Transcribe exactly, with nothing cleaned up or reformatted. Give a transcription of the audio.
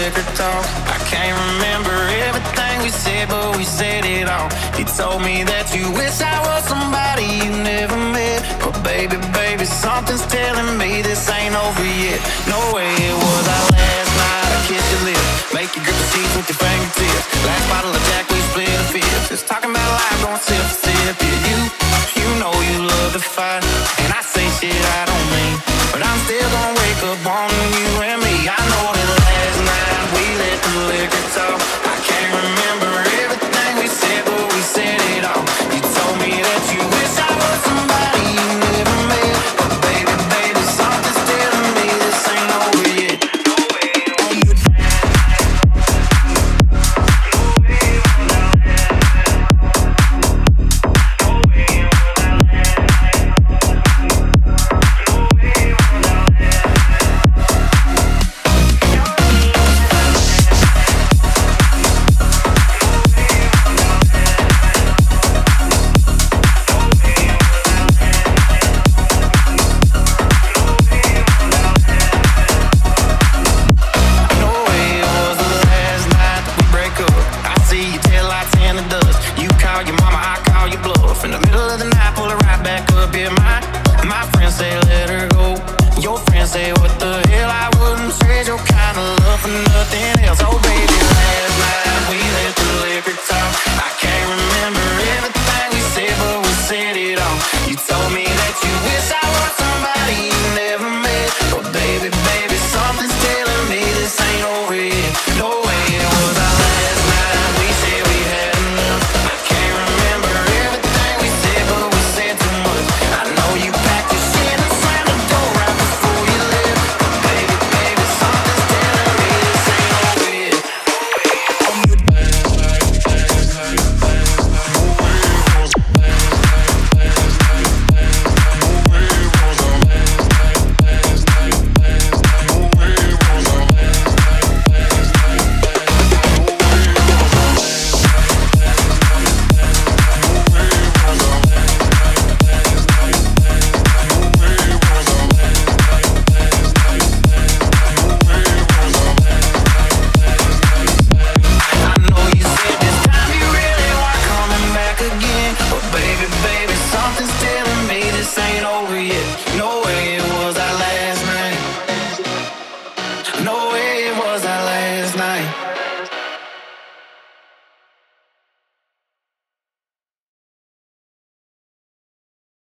liquor talk. I can't remember everything we said, but we said it all. You told me that you wish I was somebody you never met. But baby, baby, something's telling me this ain't over yet. No way, it was our last night. I kissed your lips, make you grip the sheets with your fingertips. Last bottle of Jack, we split a fifth. Just talking about life, going sip for sip. Yeah, you, you know you love to fight, and I say shit I don't mean, but I'm still gonna wake up wanting you and me. I know that last night we let the liquor talk. I can't remember everything we said, but we said it all. You told me that you wish I was somebody you never met. But baby, baby, something's telling me this ain't over yet. No way, on you. You call your mama, I call your bluff. In the middle of the night, pull her right back up. Yeah, my, my friends say let her go. Your friends say what the hell, I wouldn't trade your kind of love for nothing else. Oh baby, last night we let